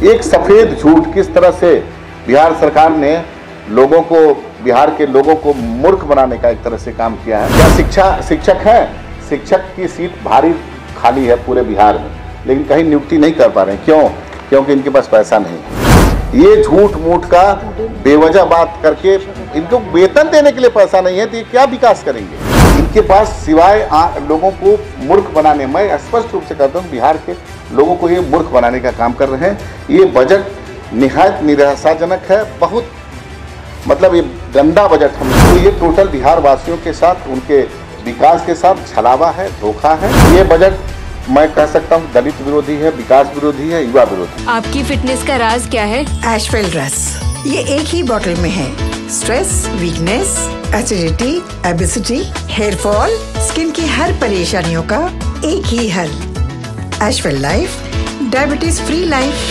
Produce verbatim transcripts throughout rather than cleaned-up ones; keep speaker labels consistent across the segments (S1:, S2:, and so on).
S1: एक सफेद झूठ किस तरह से बिहार सरकार ने लोगों को, बिहार के लोगों को मूर्ख बनाने का एक तरह से काम किया है। क्या शिक्षा शिक्षक है, शिक्षक की सीट भारी खाली है पूरे बिहार में, लेकिन कहीं नियुक्ति नहीं कर पा रहे हैं। क्यों? क्योंकि इनके पास पैसा नहीं है। ये झूठ मूठ का बेवजह बात करके, इनको वेतन देने के लिए पैसा नहीं है तो ये क्या विकास करेंगे? इनके पास सिवाय लोगों को मूर्ख बनाने, मैं स्पष्ट रूप से कहता हूँ बिहार के लोगों को ये मूर्ख बनाने का काम कर रहे हैं। ये बजट निहायत निराशाजनक है, बहुत मतलब ये गंदा बजट हम तो ये टोटल बिहार वासियों के साथ, उनके विकास के साथ छलावा है, धोखा है। ये बजट मैं कह सकता हूँ दलित विरोधी है, विकास विरोधी है, युवा विरोधी।
S2: आपकी फिटनेस का राज क्या है?
S3: एशवेल रस, ये एक ही बोतल में है। Stress, weakness, acidity, obesity, hair fall, skin की हर परेशानियों का एक ही हल। एशवेल life, diabetes free life.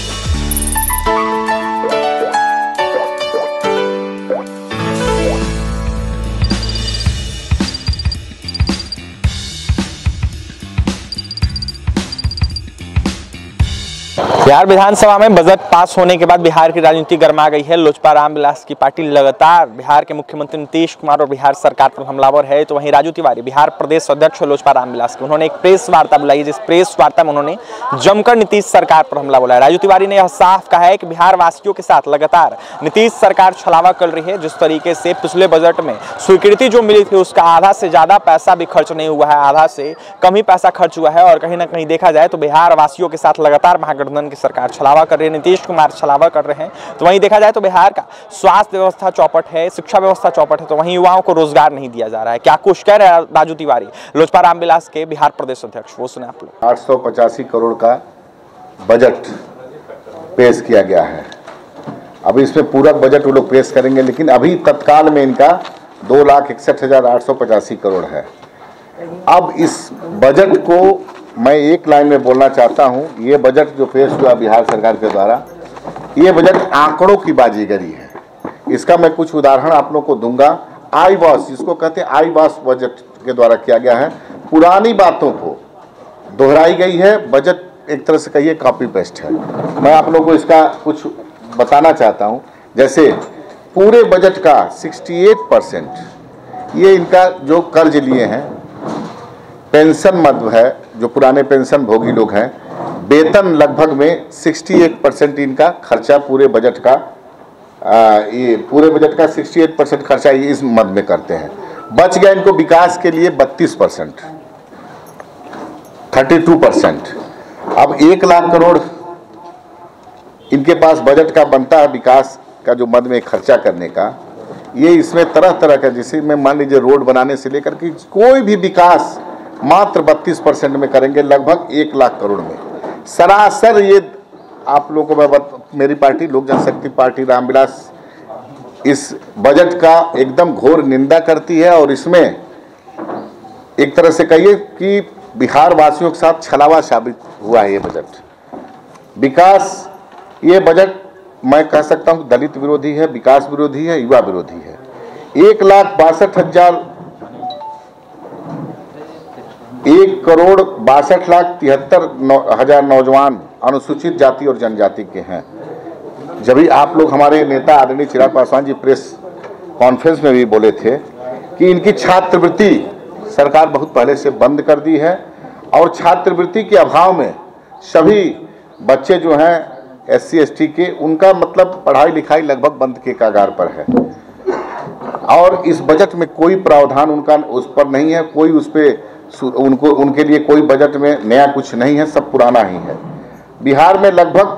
S4: Bihar विधानसभा में बजट पास होने के बाद बिहार की राजनीति गर्मा गई है। लोजपा रामविलास की पार्टी लगातार बिहार के मुख्यमंत्री नीतीश कुमार और बिहार सरकार पर हमलावर है। तो वहीं राजू तिवारी बिहार प्रदेश अध्यक्ष लोजपा रामविलास के, उन्होंने एक प्रेस वार्ता बुलाई, जिस प्रेस वार्ता में उन्होंने जमकर नीतीश सरकार पर हमला बोला है। राजू तिवारी ने यह साफ कहा है कि बिहार वासियों के साथ लगातार नीतीश सरकार छलावा कर रही है। जिस तरीके से पिछले बजट में स्वीकृति जो मिली थी उसका आधा से ज्यादा पैसा भी खर्च नहीं हुआ है, आधा से कम ही पैसा खर्च हुआ है। और कहीं ना कहीं देखा जाए तो बिहार वासियों के साथ लगातार महागठबंधन सरकार छलावा कर रही है, नीतीश कुमार छलावा कर रहे हैं। तो वहीं देखा जाए तो बिहार का स्वास्थ्य व्यवस्था चौपट है, शिक्षा व्यवस्था चौपट है, तो वहीं युवाओं को रोजगार नहीं दिया जा रहा है। क्या कुछ कह रहे हैं राजू तिवारी, लोजपा रामविलास के बिहार प्रदेश अध्यक्ष, वो सुने आप लोग।
S1: आठ सौ पचासी करोड़ का बजट पेश किया गया है। अभी इसमें पूरक बजट वो लोग पेश करेंगे, लेकिन अभी तत्काल में इनका दो लाख इकसठ हजार आठ सौ पचासी करोड़ है। अब इस बजट को मैं एक लाइन में बोलना चाहता हूं, ये बजट जो पेश हुआ बिहार सरकार के द्वारा, ये बजट आंकड़ों की बाजीगरी है। इसका मैं कुछ उदाहरण आप लोगों को दूंगा। आई वॉश, जिसको कहते हैं आई वॉश बजट के द्वारा किया गया है। पुरानी बातों को दोहराई गई है। बजट एक तरह से कहिए कॉपी पेस्ट है। मैं आप लोगों को इसका कुछ बताना चाहता हूँ। जैसे पूरे बजट का अड़सठ परसेंट ये इनका जो कर्ज लिए हैं, पेंशन मद है, जो पुराने पेंशन भोगी लोग हैं, वेतन लगभग में इकसठ परसेंट इनका खर्चा पूरे बजट का, आ, ये पूरे बजट का अड़सठ परसेंट खर्चा ये इस मद में करते हैं। बच गया इनको विकास के लिए बत्तीस परसेंट, बत्तीस परसेंट। अब एक लाख करोड़ इनके पास बजट का बनता है विकास का जो मद में खर्चा करने का। ये इसमें तरह तरह का, जैसे में मान लीजिए रोड बनाने से लेकर के कोई भी विकास मात्र बत्तीस परसेंट में करेंगे, लगभग एक लाख करोड़ में। सरासर ये आप लोगों को मैं, मेरी पार्टी लोक जनशक्ति पार्टी रामविलास इस बजट का एकदम घोर निंदा करती है। और इसमें एक तरह से कहिए कि बिहार वासियों के साथ छलावा साबित हुआ है ये बजट। विकास, ये बजट मैं कह सकता हूँ दलित विरोधी है, विकास विरोधी है, युवा विरोधी है। एक लाख बासठ हजार एक करोड़ बासठ लाख तिहत्तर नौ, हजार नौजवान अनुसूचित जाति और जनजाति के हैं। जब भी आप लोग, हमारे नेता आदरणीय चिराग पासवान जी प्रेस कॉन्फ्रेंस में भी बोले थे कि इनकी छात्रवृत्ति सरकार बहुत पहले से बंद कर दी है, और छात्रवृत्ति के अभाव में सभी बच्चे जो हैं एस सी एस टी के, उनका मतलब पढ़ाई लिखाई लगभग बंद के कगार पर है। और इस बजट में कोई प्रावधान उनका उस पर नहीं है, कोई उस पर उनको उनके लिए कोई बजट में नया कुछ नहीं है, सब पुराना ही है। बिहार में लगभग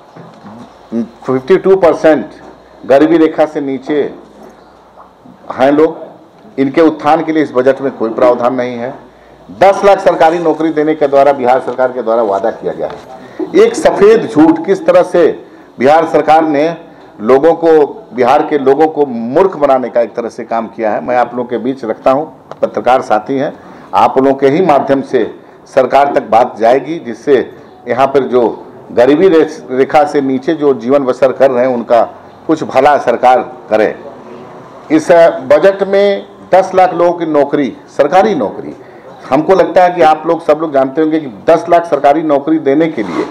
S1: बावन परसेंट गरीबी रेखा से नीचे हैं लोग। इनके उत्थान के लिए इस बजट में कोई प्रावधान नहीं है। दस लाख सरकारी नौकरी देने के द्वारा बिहार सरकार के द्वारा वादा किया गया है। एक सफेद झूठ किस तरह से बिहार सरकार ने लोगों को, बिहार के लोगों को मूर्ख बनाने का एक तरह से काम किया है, मैं आप लोगों के बीच रखता हूं। पत्रकार साथी हैं, आप लोगों के ही माध्यम से सरकार तक बात जाएगी, जिससे यहाँ पर जो गरीबी रेखा से नीचे जो जीवन बसर कर रहे हैं उनका कुछ भला सरकार करे। इस बजट में दस लाख लोगों की नौकरी, सरकारी नौकरी, हमको लगता है कि आप लोग सब लोग जानते होंगे कि दस लाख सरकारी नौकरी देने के लिए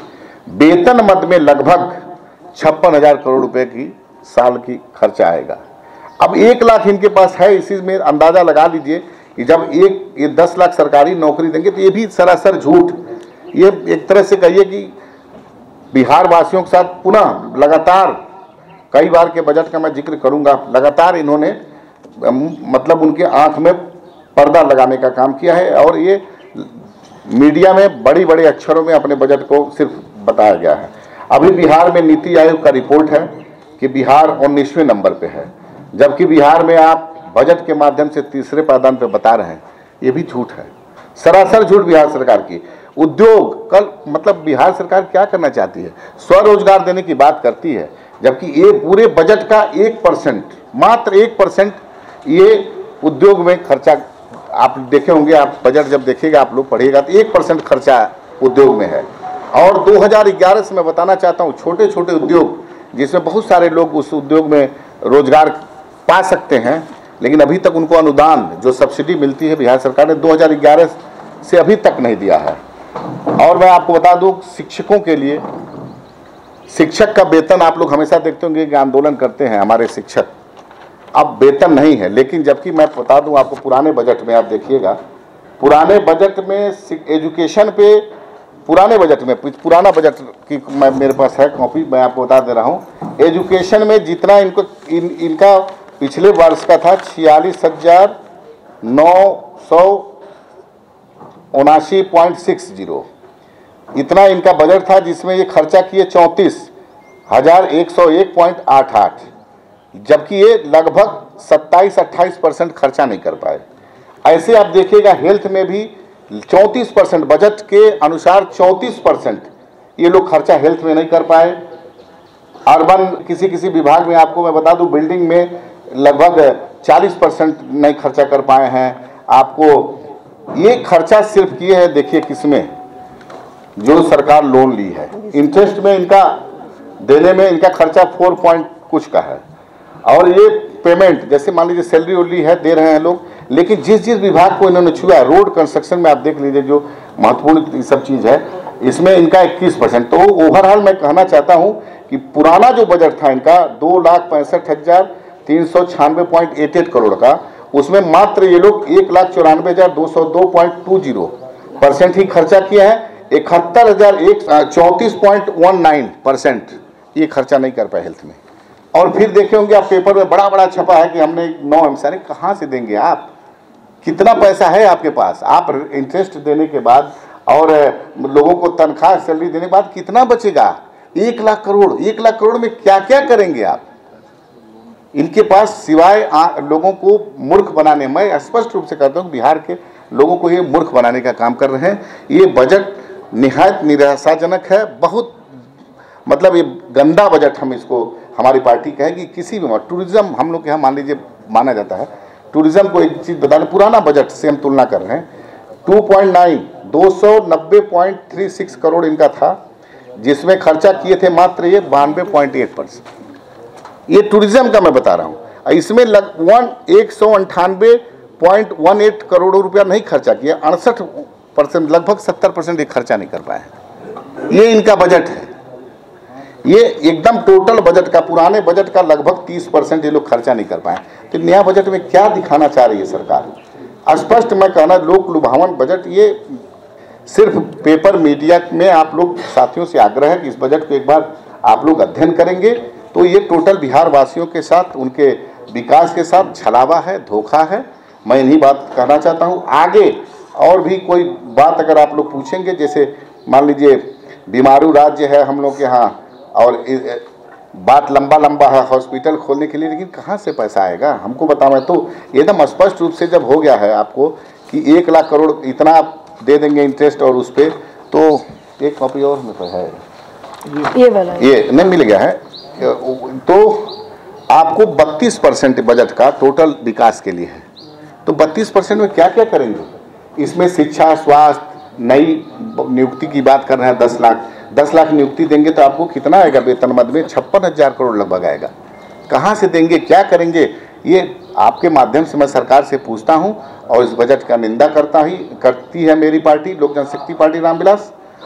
S1: वेतन मद में लगभग छप्पन हजार करोड़ रुपए की साल की खर्चा आएगा। अब एक लाख इनके पास है, इसी में अंदाजा लगा लीजिए कि जब एक ये दस लाख सरकारी नौकरी देंगे तो ये भी सरासर झूठ। ये एक तरह से कहिए कि बिहार वासियों के साथ पुनः लगातार कई बार के बजट का मैं जिक्र करूंगा, लगातार इन्होंने मतलब उनके आंख में पर्दा लगाने का काम किया है और ये मीडिया में बड़ी बड़े अक्षरों में अपने बजट को सिर्फ बताया गया है। अभी बिहार में नीति आयोग का रिपोर्ट है कि बिहार उन्नीसवें नंबर पे है, जबकि बिहार में आप बजट के माध्यम से तीसरे पायदान पे बता रहे हैं, ये भी झूठ है, सरासर झूठ बिहार सरकार की। उद्योग कल मतलब बिहार सरकार क्या करना चाहती है, स्वरोजगार देने की बात करती है, जबकि ये पूरे बजट का एक परसेंट मात्र एक परसेंट ये उद्योग में खर्चा, आप देखे होंगे, आप बजट जब देखिएगा आप लोग पढ़िएगा तो एक परसेंट खर्चा उद्योग में है। और दो हज़ार ग्यारह से मैं बताना चाहता हूँ छोटे छोटे उद्योग जिसमें बहुत सारे लोग उस उद्योग में रोजगार पा सकते हैं, लेकिन अभी तक उनको अनुदान जो सब्सिडी मिलती है बिहार सरकार ने दो हज़ार ग्यारह से अभी तक नहीं दिया है। और मैं आपको बता दूं शिक्षकों के लिए, शिक्षक का वेतन आप लोग हमेशा देखते होंगे कि आंदोलन करते हैं हमारे शिक्षक, अब वेतन नहीं है। लेकिन जबकि मैं बता दूं आपको पुराने बजट में आप देखिएगा, पुराने बजट में एजुकेशन पे, पुराने बजट में पुराना बजट की मैं मेरे पास है कॉपी, मैं आपको बता दे रहा हूँ, एजुकेशन में जितना इनको इन, इनका पिछले वर्ष का था छियालीस हजार नौ सौ उनासी पॉइंट सिक्स जीरो, इतना इनका बजट था, जिसमें ये खर्चा किए चौंतीस हजार एक सौ एक पॉइंट आठ आठ, जबकि ये लगभग सत्ताईस अट्ठाईस परसेंट खर्चा नहीं कर पाए। ऐसे आप देखिएगा हेल्थ में भी चौंतीस परसेंट, बजट के अनुसार चौंतीस परसेंट ये लोग खर्चा हेल्थ में नहीं कर पाए। अर्बन किसी किसी विभाग में आपको मैं बता दूं बिल्डिंग में लगभग चालीस परसेंट नहीं खर्चा कर पाए हैं। आपको ये खर्चा सिर्फ किए हैं, देखिए किसमें, जो सरकार लोन ली है, इंटरेस्ट में इनका देने में इनका खर्चा फोर पॉइंट कुछ का है। और ये पेमेंट जैसे मान लीजिए सैलरी उलरी है, दे रहे हैं लोग, लेकिन जिस जिस विभाग को इन्होंने छुआ, रोड कंस्ट्रक्शन में आप देख लीजिए जो महत्वपूर्ण सब चीज़ है, इसमें इनका इक्कीस परसेंट। तो ओवरऑल मैं कहना चाहता हूँ कि पुराना जो बजट था इनका दो लाख पैंसठ हजार तीन सौ छियानवे पॉइंट एट एट करोड़ का, उसमें मात्र ये लोग एक लाख चौरानवे हजार दो सौ दो पॉइंट टू जीरो परसेंट ही खर्चा किया है। इकहत्तर हजार एक चौंतीस पॉइंट वन नाइन परसेंट ये खर्चा नहीं कर पाए हेल्थ में। और फिर देखे होंगे आप पेपर में बड़ा बड़ा छपा है कि हमने नौ एम सारे, कहाँ से देंगे आप, कितना पैसा है आपके पास, आप इंटरेस्ट देने के बाद और लोगों को तनख्वाह सैलरी देने के बाद कितना बचेगा, एक लाख करोड़। एक लाख करोड़ में क्या क्या करेंगे आप? इनके पास सिवाय लोगों को मूर्ख बनाने, मैं स्पष्ट रूप से कहता हूँ बिहार के लोगों को ये मूर्ख बनाने का काम कर रहे हैं। ये बजट निहायत निराशाजनक है, बहुत मतलब ये गंदा बजट हम इसको, हमारी पार्टी कहेगी। किसी भी टूरिज्म हम लोग के यहाँ मान लीजिए माना जाता है, टूरिज्म को एक चीज़ बताने, पुराना बजट से हम तुलना कर रहे हैं, टू पॉइंट नाइन दो सौ नब्बे पॉइंट थ्री सिक्स करोड़ इनका था, जिसमें खर्चा किए थे मात्र ये बानवे पॉइंट एट परसेंट। ये टूरिज्म का मैं बता रहा हूँ। इसमें लग वन एक सौ अंठानवे पॉइंट वन एट करोड़ रुपया नहीं खर्चा किया, अड़सठ परसेंट लगभग सत्तर परसेंट ये खर्चा नहीं कर पाए। ये इनका बजट है, ये एकदम टोटल बजट का, पुराने बजट का लगभग तीस परसेंट ये लोग खर्चा नहीं कर पाए। तो नया बजट में क्या दिखाना चाह रही है सरकार? स्पष्ट मैं कहना, लोक लुभावन बजट। ये सिर्फ पेपर मीडिया में आप लोग साथियों से आग्रह है कि इस बजट को एक बार आप लोग अध्ययन करेंगे तो ये टोटल बिहार वासियों के साथ, उनके विकास के साथ छलावा है, धोखा है। मैं इन्हीं बात कहना चाहता हूँ। आगे और भी कोई बात अगर आप लोग पूछेंगे, जैसे मान लीजिए बीमारू राज्य है हम लोग के यहाँ, और बात लंबा लंबा है हॉस्पिटल खोलने के लिए, लेकिन कहाँ से पैसा आएगा हमको बताओ। तो एकदम स्पष्ट रूप से जब हो गया है आपको कि एक लाख करोड़ इतना आप दे देंगे इंटरेस्ट, और उस पर तो एक कॉपी और में तो है, ये वाला ये नहीं मिल गया है, तो आपको बत्तीस परसेंट बजट का टोटल विकास के लिए है। तो बत्तीस परसेंट में क्या क्या करेंगे? इसमें शिक्षा, स्वास्थ्य, नई नियुक्ति की बात कर रहे हैं, दस लाख दस लाख नियुक्ति देंगे तो आपको कितना आएगा वेतन मद में? छप्पन हजार करोड़ लगभग आएगा। कहाँ से देंगे, क्या करेंगे? ये आपके माध्यम से मैं सरकार से पूछता हूँ, और इस बजट का निंदा करता ही करती है मेरी पार्टी लोक जनशक्ति पार्टी रामविलास।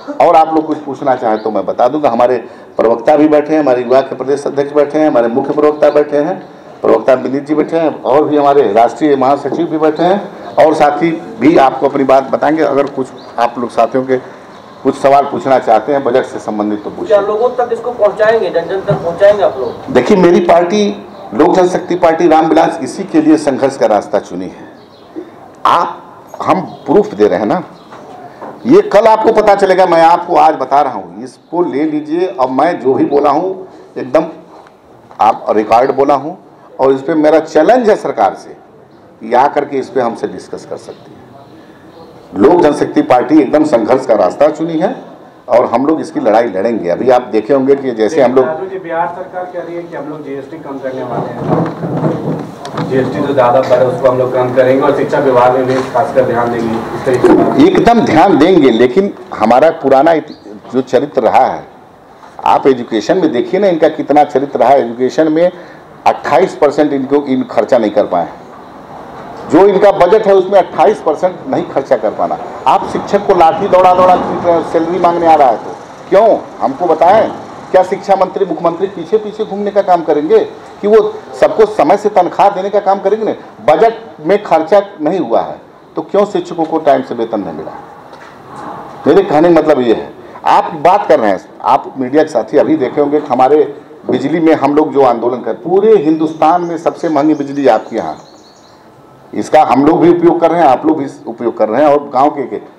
S1: और आप लोग कुछ पूछना चाहें तो मैं बता दूंगा। हमारे प्रवक्ता भी बैठे हैं, हमारे युवा के प्रदेश अध्यक्ष बैठे हैं, हमारे मुख्य प्रवक्ता बैठे हैं, प्रवक्ता विनीत जी बैठे हैं, और भी हमारे राष्ट्रीय महासचिव भी बैठे हैं, और साथी भी आपको अपनी बात बताएंगे। अगर कुछ आप लोग साथियों के कुछ सवाल पूछना चाहते हैं बजट से संबंधित तो पूछिए।
S5: लोगों तक इसको पहुंचाएंगे, जन जन तक पहुंचाएंगे आप लोग?
S1: देखिए, मेरी पार्टी लोक जनशक्ति पार्टी रामविलास इसी के लिए संघर्ष का रास्ता चुनी है। आप हम प्रूफ दे रहे हैं ना, ये कल आपको पता चलेगा। मैं आपको आज बता रहा हूँ, इसको ले लीजिए। अब मैं जो भी बोला हूँ एकदम आप रिकॉर्ड बोला हूँ, और इस पर मेरा चैलेंज है सरकार से, या करके इस पर हमसे डिस्कस कर सकती है। लोक जनशक्ति पार्टी एकदम संघर्ष का रास्ता चुनी है और हम लोग इसकी लड़ाई लड़ेंगे। अभी आप देखे होंगे कि जैसे हम लोग,
S6: बिहार सरकार कह रही है कि हम लोग जीएसटी कम करने वाले हैं, जीएसटी जो ज्यादा बढ़े उसको हम लोग कम करेंगे, और शिक्षा विभाग में भी खासकर ध्यान देंगे, इस तरीके से
S1: एकदम ध्यान देंगे। लेकिन हमारा पुराना जो चरित्र रहा है, आप एजुकेशन में देखिए ना, इनका कितना चरित्र रहा है। एजुकेशन में अट्ठाईस परसेंट इनको इन खर्चा नहीं कर पाए। जो इनका बजट है उसमें अट्ठाईस परसेंट नहीं खर्चा कर पाना। आप शिक्षक को लाठी दौड़ा दौड़ा सैलरी मांगने आ रहा है तो क्यों? हमको बताएं, क्या शिक्षा मंत्री मुख्यमंत्री पीछे पीछे घूमने का काम करेंगे कि वो सबको समय से तनख्वाह देने का काम करेंगे? बजट में खर्चा नहीं हुआ है तो क्यों शिक्षकों को टाइम से वेतन नहीं मिला? मेरे कहने का मतलब ये है। आप बात कर रहे हैं, आप मीडिया के साथी अभी देखे होंगे कि हमारे बिजली में हम लोग जो आंदोलन कर, पूरे हिंदुस्तान में सबसे महंगी बिजली आपके यहाँ, इसका हम लोग भी उपयोग कर रहे हैं, आप लोग भी उपयोग कर रहे हैं, और गांव के, के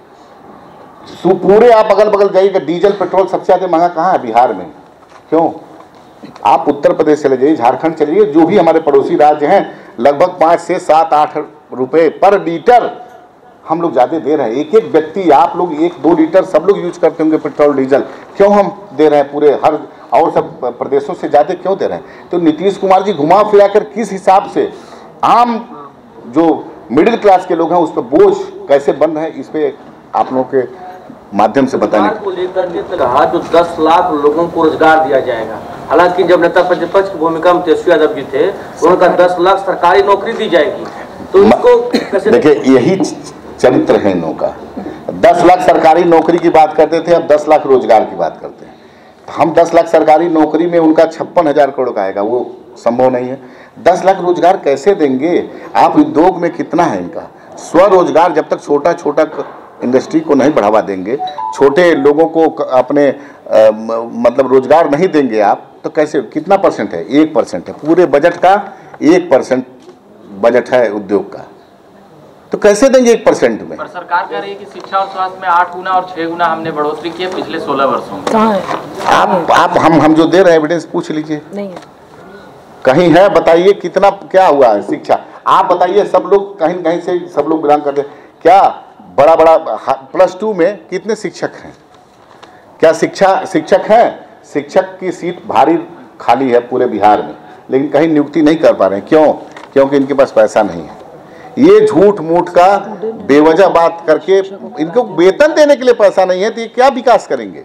S1: पूरे आप अगल बगल जाइएगा, डीजल पेट्रोल सबसे ज़्यादा महंगा कहाँ है? बिहार में। क्यों? आप उत्तर प्रदेश चले जाइए, झारखंड चले जाइए, जो भी हमारे पड़ोसी राज्य हैं, लगभग पाँच से सात आठ रुपए पर लीटर हम लोग ज़्यादा दे रहे हैं। एक एक व्यक्ति, आप लोग एक दो लीटर सब लोग यूज करते होंगे पेट्रोल डीजल, क्यों हम दे रहे हैं पूरे हर और सब प्रदेशों से ज़्यादा क्यों दे रहे हैं? तो नीतीश कुमार जी घुमा फिरा कर किस हिसाब से आम जो मिडिल क्लास के लोग हैं उस पर बोझ कैसे बन रहे हैं, इस पे आप लोगों के माध्यम से बताने
S5: को लेकर के कहा जो दस लाख लोगों को रोजगार दिया जाएगा। हालांकि जब नेता प्रतिपक्ष की भूमिका में तेजस्वी यादव जी थे, उन्होंने कहा दस लाख सरकारी नौकरी दी जाएगी। तो इसको कैसे?
S1: देखिए, यही चरित्र है इन लोगों का। दस लाख सरकारी नौकरी की बात करते थे, अब दस लाख रोजगार की बात करते हैं। हम दस लाख सरकारी नौकरी में उनका छप्पन हजार करोड़ का आएगा, वो संभव नहीं है। दस लाख रोजगार कैसे देंगे? आप उद्योग में कितना है इनका स्वरोजगार? जब तक छोटा छोटा इंडस्ट्री को नहीं बढ़ावा देंगे, छोटे लोगों को अपने आ, मतलब रोजगार नहीं देंगे आप, तो कैसे? कितना परसेंट है? एक परसेंट है पूरे बजट का, एक परसेंट बजट है उद्योग का, तो कैसे देंगे एक परसेंट में?
S7: पर सरकार कह रही है कि शिक्षा और स्वास्थ्य में आठ गुना और छह गुना हमने बढ़ोतरी की है पिछले सोलह वर्षों में।
S8: कहाँ है?
S1: आप आप हम हम जो दे रहे हैं एविडेंस पूछ लीजिए,
S8: नहीं है
S1: कहीं है? बताइए कितना क्या हुआ है शिक्षा? आप बताइए, सब लोग कहीं कहीं से सब लोग बिलोंग करते हैं, क्या बड़ा बड़ा प्लस टू में कितने शिक्षक हैं? क्या शिक्षा शिक्षक हैं? शिक्षक की सीट भारी खाली है पूरे बिहार में, लेकिन कहीं नियुक्ति नहीं कर पा रहे हैं। क्यों? क्योंकि इनके पास पैसा नहीं है। ये झूठ मूठ का बेवजह बात करके, इनको वेतन देने के लिए पैसा नहीं है तो ये क्या विकास करेंगे?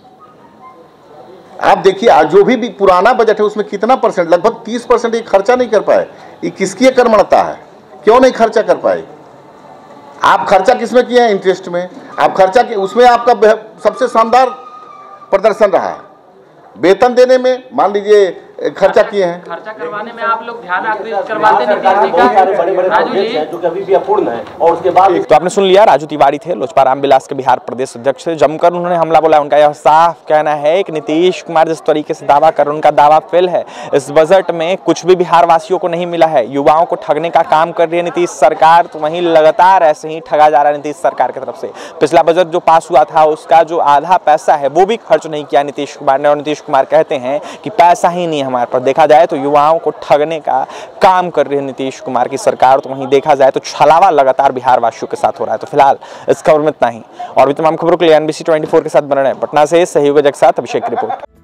S1: आप देखिए, आज जो भी, भी पुराना बजट है उसमें कितना परसेंट, लगभग तीस परसेंट ये खर्चा नहीं कर पाए। ये किसकी कर्मणता है? क्यों नहीं खर्चा कर पाए? आप खर्चा किसमें किए हैं? इंटरेस्ट में। आप खर्चा किए, उसमें आपका सबसे शानदार प्रदर्शन रहा है। वेतन देने में मान लीजिए खर्चा किए हैं,
S7: खर्चा करवाने में आप लोग ध्यान आकृष्ट करवाते नीतीश जी का। राजू जी,
S5: जो कि अभी भी अपूर्ण है, और उसके बाद
S4: तो आपने सुन लिया, राजू तिवारी थे, लोजपा रामविलास के बिहार प्रदेश अध्यक्ष थे। जमकर उन्होंने हमला बोला। उनका यह साफ कहना है कि नीतीश कुमार जिस तरीके से दावा कर, उनका दावा फेल है। इस बजट में कुछ भी बिहार वासियों को नहीं मिला है। युवाओं को ठगने का काम कर रही है नीतीश सरकार, तो वहीं लगातार ऐसे ही ठगा जा रहा है नीतीश सरकार की तरफ से। पिछला बजट जो पास हुआ था उसका जो आधा पैसा है वो भी खर्च नहीं किया नीतीश कुमार ने, और नीतीश कुमार कहते हैं कि पैसा ही नहीं हमारे पास। देखा जाए तो युवाओं को ठगने का काम कर रही है नीतीश कुमार की सरकार, तो वहीं देखा जाए तो छलावा लगातार बिहार वासियों के साथ हो रहा है। तो फिलहाल इस खबर में इतना ही, और भी तमाम खबरों के लिए एनबीसी चौबीस के साथ बने रहें। पटना से सहयोगी के साथ अभिषेक की रिपोर्ट।